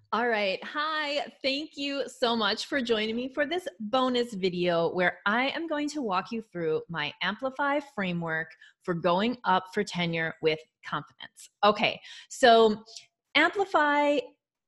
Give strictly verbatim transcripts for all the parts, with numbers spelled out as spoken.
All right. Hi. Thank you so much for joining me for this bonus video where I am going to walk you through my Amplify framework for going up for tenure with confidence. Okay. So Amplify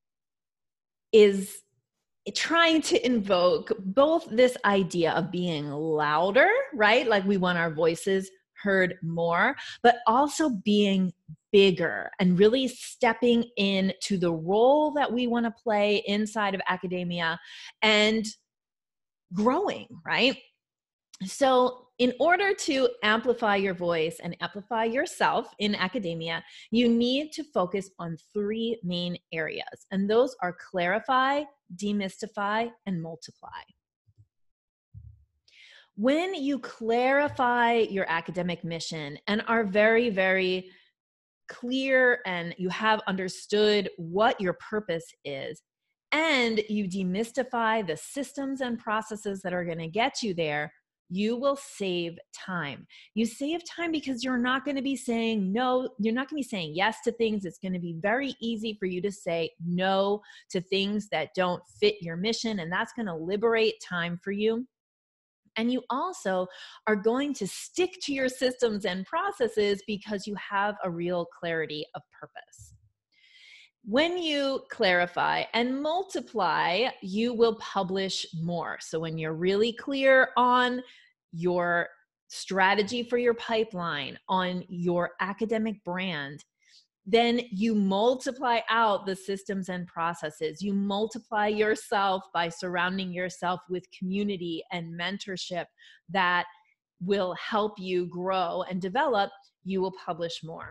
is trying to invoke both this idea of being louder, right? Like we want our voices heard more, but also being bigger and really stepping into the role that we want to play inside of academia and growing, right? So, in order to amplify your voice and amplify yourself in academia, you need to focus on three main areas, and those are clarify, demystify, and multiply. When you clarify your academic mission and are very, very clear and you have understood what your purpose is, and you demystify the systems and processes that are going to get you there, you will save time. You save time because you're not going to be saying no, you're not going to be saying yes to things. It's going to be very easy for you to say no to things that don't fit your mission, and that's going to liberate time for you. And you also are going to stick to your systems and processes because you have a real clarity of purpose. When you clarify and multiply, you will publish more. So when you're really clear on your strategy for your pipeline, on your academic brand, then you multiply out the systems and processes. You multiply yourself by surrounding yourself with community and mentorship that will help you grow and develop. You will publish more.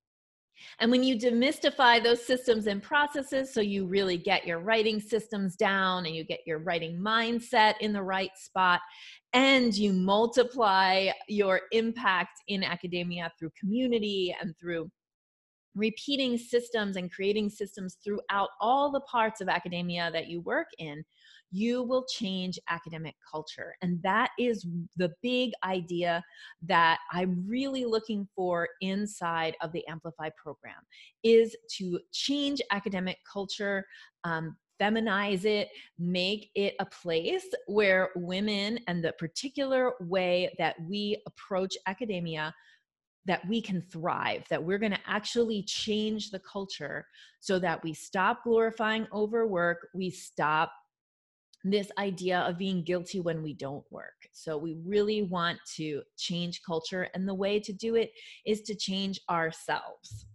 And when you demystify those systems and processes, so you really get your writing systems down and you get your writing mindset in the right spot, and you multiply your impact in academia through community and through repeating systems and creating systems throughout all the parts of academia that you work in, you will change academic culture. And that is the big idea that I'm really looking for inside of the Amplify program, is to change academic culture, um, feminize it, make it a place where women and the particular way that we approach academia, that we can thrive, that we're going to actually change the culture so that we stop glorifying overwork, we stop this idea of being guilty when we don't work. So we really want to change culture, and the way to do it is to change ourselves.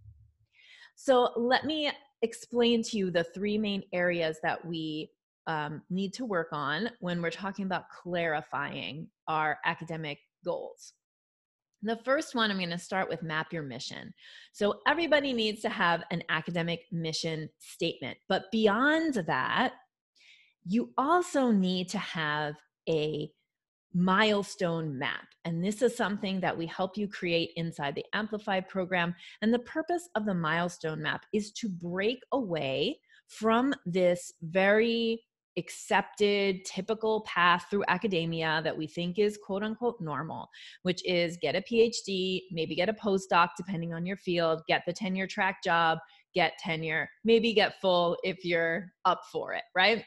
So let me explain to you the three main areas that we um, need to work on when we're talking about clarifying our academic goals. The first one, I'm going to start with map your mission. So everybody needs to have an academic mission statement. But beyond that, you also need to have a milestone map. And this is something that we help you create inside the Amplify program. And the purpose of the milestone map is to break away from this very accepted, typical path through academia that we think is quote unquote normal, which is get a PhD, maybe get a postdoc, depending on your field, get the tenure track job, get tenure, maybe get full if you're up for it, right?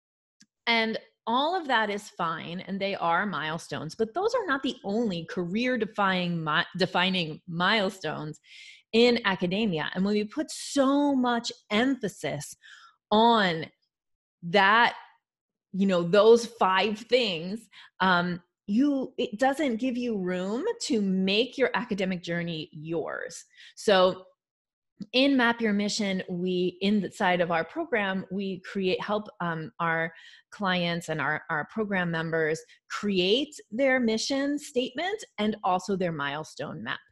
And all of that is fine, and they are milestones, but those are not the only career defining defining milestones in academia. And when we put so much emphasis on that, you know, those five things, um, you, it doesn't give you room to make your academic journey yours. So in Map Your Mission, we, inside of our program, we create, help um, our clients and our, our program members create their mission statement and also their milestone map.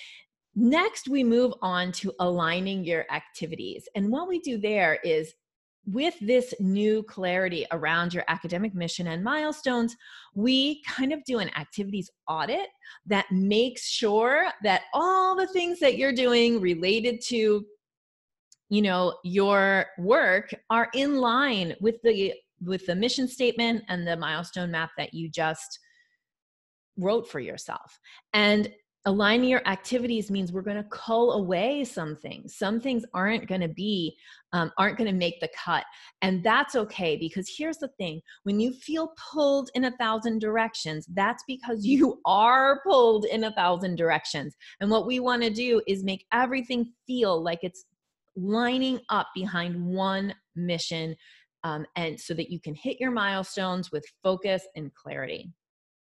Next, we move on to aligning your activities. And what we do there is, with this new clarity around your academic mission and milestones, we kind of do an activities audit that makes sure that all the things that you're doing related to, you know, your work are in line with the with the mission statement and the milestone map that you just wrote for yourself. And Aligning your activities means we're going to cull away some things. Some things aren't going to be, um, aren't going to make the cut. And that's okay, because here's the thing. When you feel pulled in a thousand directions, that's because you are pulled in a thousand directions. And what we want to do is make everything feel like it's lining up behind one mission, um, and so that you can hit your milestones with focus and clarity.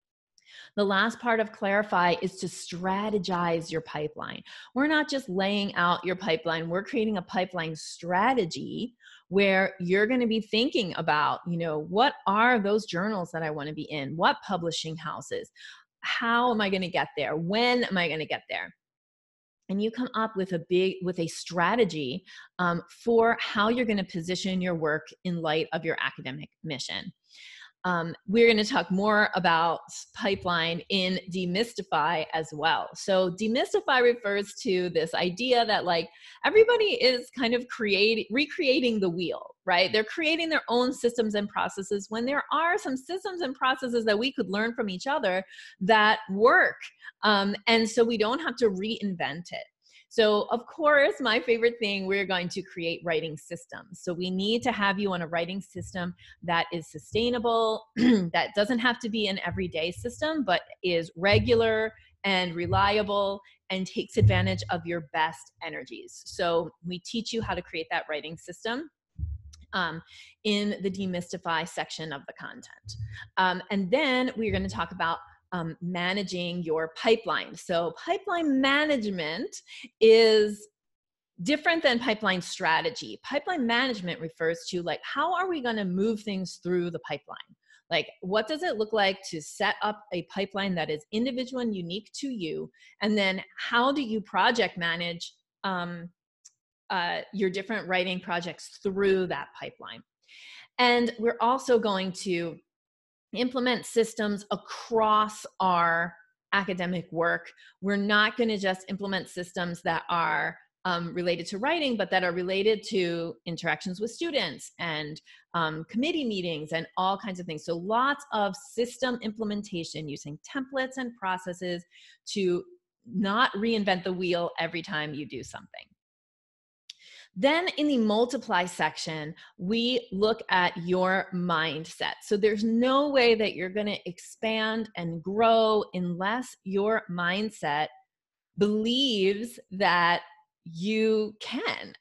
The last part of clarify is to strategize your pipeline. We're not just laying out your pipeline, we're creating a pipeline strategy where you're going to be thinking about, you know, what are those journals that I want to be in? What publishing houses? How am I going to get there? When am I going to get there? And you come up with a big, with a strategy um, for how you're going to position your work in light of your academic mission. Um, we're going to talk more about pipeline in Demystify as well. So Demystify refers to this idea that like everybody is kind of creating, recreating the wheel, right? They're creating their own systems and processes when there are some systems and processes that we could learn from each other that work. Um, and so we don't have to reinvent it. So of course, my favorite thing, we're going to create writing systems. So we need to have you on a writing system that is sustainable, that doesn't have to be an everyday system, but is regular and reliable and takes advantage of your best energies. So we teach you how to create that writing system um, in the Demystify section of the content. Um, and then we're going to talk about Um, managing your pipeline. So pipeline management is different than pipeline strategy. Pipeline management refers to like, how are we going to move things through the pipeline? Like, what does it look like to set up a pipeline that is individual and unique to you? And then how do you project manage um, uh, your different writing projects through that pipeline? And we're also going to implement systems across our academic work. We're not going to just implement systems that are um, related to writing, but that are related to interactions with students and um, committee meetings and all kinds of things. So lots of system implementation using templates and processes to not reinvent the wheel every time you do something. Then in the multiply section, we look at your mindset. So there's no way that you're going to expand and grow unless your mindset believes that you can.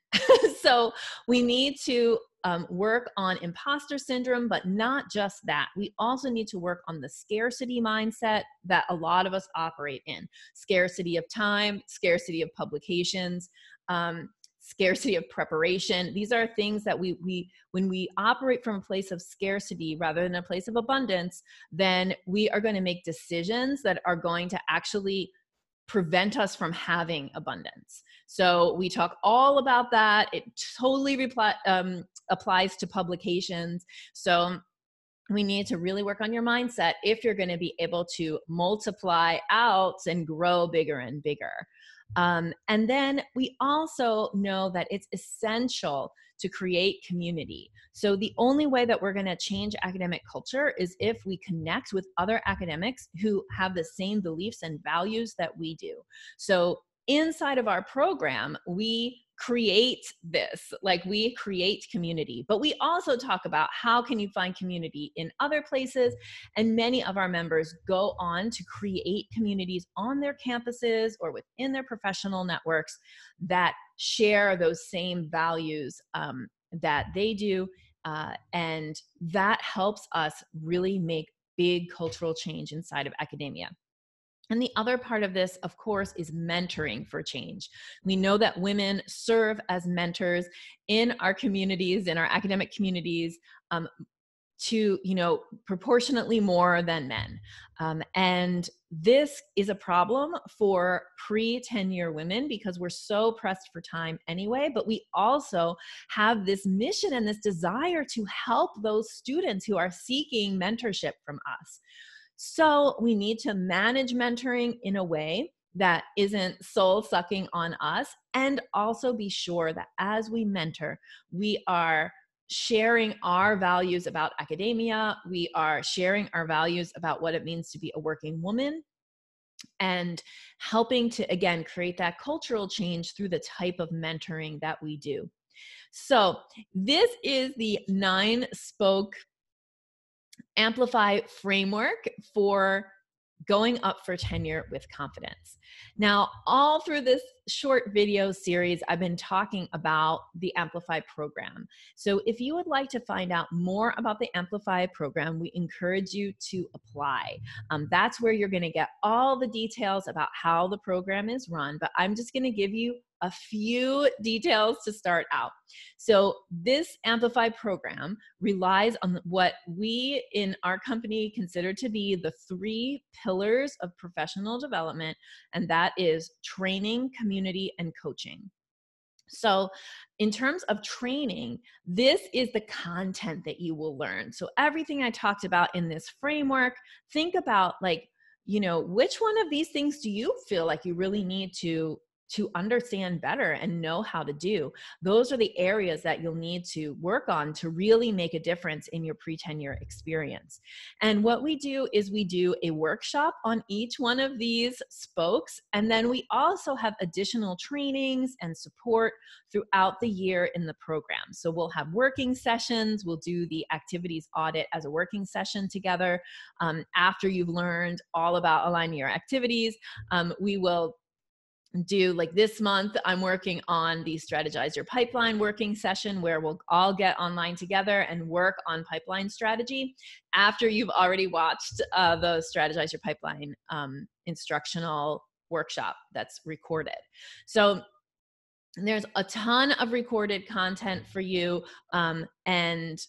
So we need to um, work on imposter syndrome, but not just that. We also need to work on the scarcity mindset that a lot of us operate in. Scarcity of time, scarcity of publications, um, scarcity of preparation. These are things that we, we, when we operate from a place of scarcity rather than a place of abundance, then we are going to make decisions that are going to actually prevent us from having abundance. So we talk all about that. It totally reply, um, applies to publications. So we need to really work on your mindset if you're going to be able to multiply out and grow bigger and bigger. Um, and then we also know that it's essential to create community. So the only way that we're going to change academic culture is if we connect with other academics who have the same beliefs and values that we do. So inside of our program, we create this, like we create community, but we also talk about how can you find community in other places. And many of our members go on to create communities on their campuses or within their professional networks that share those same values um, that they do. Uh, and that helps us really make big cultural change inside of academia. And the other part of this, of course, is mentoring for change. We know that women serve as mentors in our communities, in our academic communities, um, to, you know, proportionately more than men. Um, and this is a problem for pre-tenure women because we're so pressed for time anyway, but we also have this mission and this desire to help those students who are seeking mentorship from us. So we need to manage mentoring in a way that isn't soul sucking on us, and also be sure that as we mentor, we are sharing our values about academia. We are sharing our values about what it means to be a working woman. and helping to, again, create that cultural change through the type of mentoring that we do. So this is the nine spoke Amplify framework for going up for tenure with confidence. Now, all through this short video series, I've been talking about the Amplify program. So if you would like to find out more about the Amplify program, we encourage you to apply. Um, that's where you're gonna get all the details about how the program is run, but I'm just gonna give you a few details to start out. So this Amplify program relies on what we in our company consider to be the three pillars of professional development, and that is training, community, and coaching. So in terms of training, this is the content that you will learn. So everything I talked about in this framework, think about, like, you know, which one of these things do you feel like you really need to to understand better and know how to do? Those are the areas that you'll need to work on to really make a difference in your pre-tenure experience. And what we do is we do a workshop on each one of these spokes, and then we also have additional trainings and support throughout the year in the program. So we'll have working sessions, we'll do the activities audit as a working session together. Um, after you've learned all about aligning your activities, um, we will do, like this month, I'm working on the Strategize Your Pipeline working session where we'll all get online together and work on pipeline strategy after you've already watched uh, the Strategize Your Pipeline um, instructional workshop that's recorded. So there's a ton of recorded content for you, um, and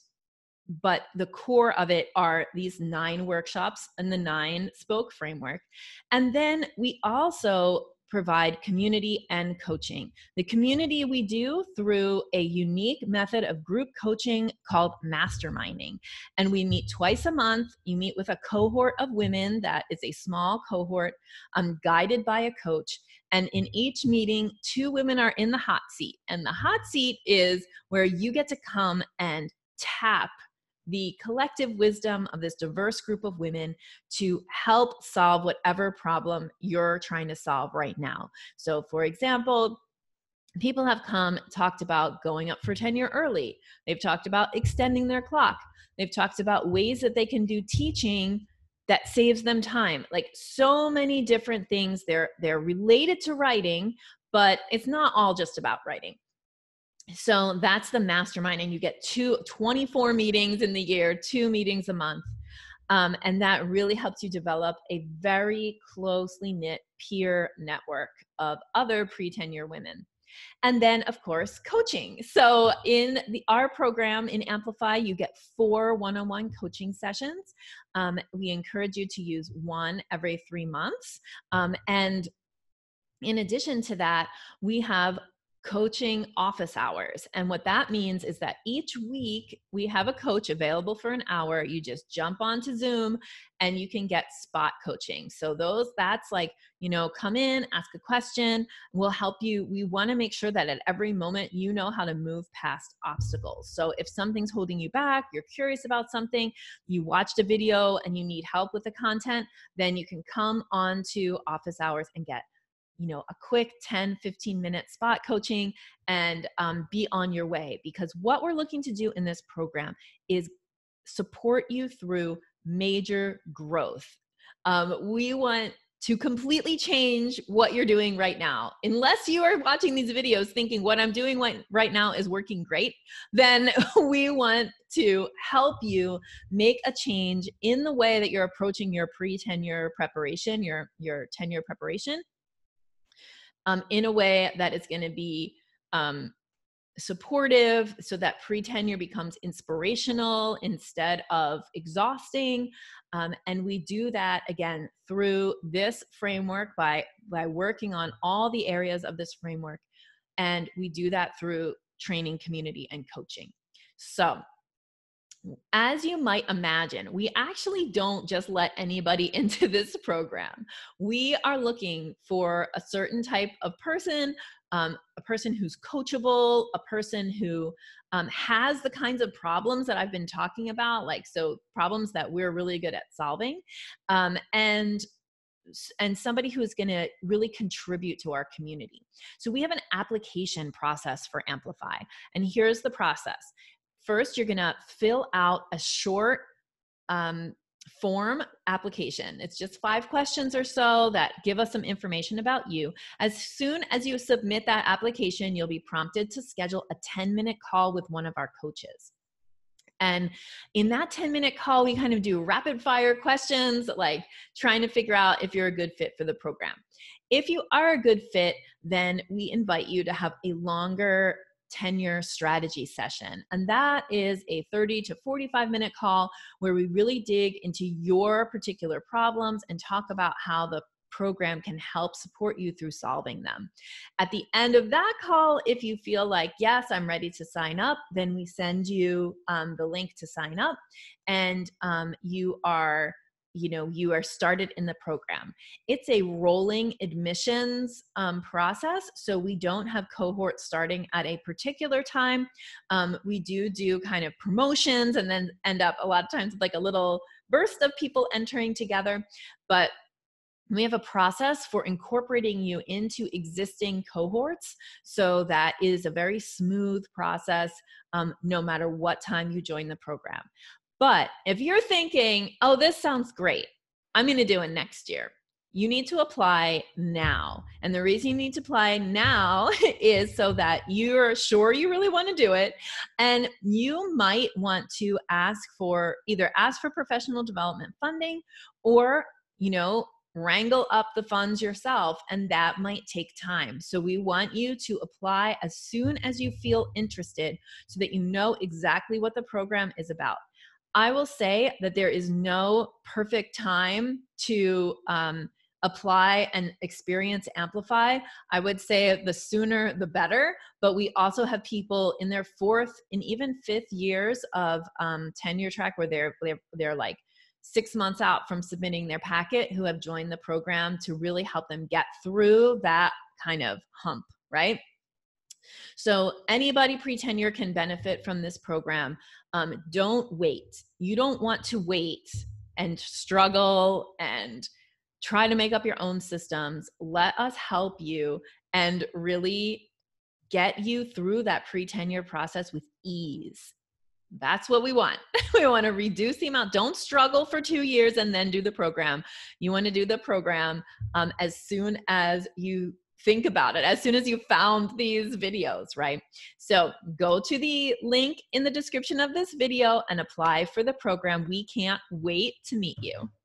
but the core of it are these nine workshops and the nine spoke framework. And then we also provide community and coaching. The community we do through a unique method of group coaching called masterminding. And we meet twice a month. You meet with a cohort of women that is a small cohort, um, guided by a coach. And in each meeting, two women are in the hot seat. And the hot seat is where you get to come and tap the collective wisdom of this diverse group of women to help solve whatever problem you're trying to solve right now. So for example, people have come, talked about going up for tenure early. They've talked about extending their clock. They've talked about ways that they can do teaching that saves them time. Like, so many different things. They're, they're related to writing, but it's not all just about writing. So that's the mastermind, and you get two, twenty-four meetings in the year, two meetings a month. Um, and that really helps you develop a very closely knit peer network of other pre-tenure women. And then, of course, coaching. So in the our program in Amplify, you get four one-on-one coaching sessions. Um, we encourage you to use one every three months. Um, and in addition to that, we have coaching office hours. And what that means is that each week we have a coach available for an hour. You just jump onto Zoom and you can get spot coaching. So those, that's like, you know, come in, ask a question, we'll help you. We want to make sure that at every moment you know how to move past obstacles. So if something's holding you back, you're curious about something, you watched a video and you need help with the content, then you can come on to office hours and get, you know, a quick ten, fifteen minute spot coaching and um, be on your way. Because what we're looking to do in this program is support you through major growth. Um, we want to completely change what you're doing right now. Unless you are watching these videos thinking what I'm doing right now is working great, then we want to help you make a change in the way that you're approaching your pre-tenure preparation, your, your tenure preparation. Um, in a way that is going to be um, supportive, so that pre-tenure becomes inspirational instead of exhausting. Um, and we do that, again, through this framework by, by working on all the areas of this framework. And we do that through training, community, and coaching. So as you might imagine, we actually don't just let anybody into this program. We are looking for a certain type of person, um, a person who's coachable, a person who um, has the kinds of problems that I've been talking about, like, so problems that we're really good at solving. Um, and and somebody who is going to really contribute to our community. So we have an application process for Amplify. And here's the process. First, you're going to fill out a short um, form application. It's just five questions or so that give us some information about you. As soon as you submit that application, you'll be prompted to schedule a ten minute call with one of our coaches. And in that ten minute call, we kind of do rapid fire questions, like trying to figure out if you're a good fit for the program. If you are a good fit, then we invite you to have a longer tenure strategy session. And that is a thirty to forty-five minute call where we really dig into your particular problems and talk about how the program can help support you through solving them. At the end of that call, if you feel like, yes, I'm ready to sign up, then we send you um, the link to sign up, and um, you are you know, you are started in the program. It's a rolling admissions um, process. So we don't have cohorts starting at a particular time. Um, we do do kind of promotions and then end up a lot of times with like a little burst of people entering together. But we have a process for incorporating you into existing cohorts, so that is a very smooth process um, no matter what time you join the program. But if you're thinking, oh, this sounds great, I'm going to do it next year, you need to apply now. And the reason you need to apply now is so that you're sure you really want to do it. And you might want to ask for either ask for professional development funding or, you know, wrangle up the funds yourself, and that might take time. So we want you to apply as soon as you feel interested so that you know exactly what the program is about. I will say that there is no perfect time to um, apply and experience Amplify. I would say the sooner the better, but we also have people in their fourth and even fifth years of um, tenure track where they're, they're, they're like six months out from submitting their packet who have joined the program to really help them get through that kind of hump, right? So anybody pre-tenure can benefit from this program. Um, don't wait. You don't want to wait and struggle and try to make up your own systems. Let us help you and really get you through that pre-tenure process with ease. That's what we want. We want to reduce the amount. Don't struggle for two years and then do the program. You want to do the program um, as soon as you think about it, as soon as you found these videos, right? So go to the link in the description of this video and apply for the program. We can't wait to meet you.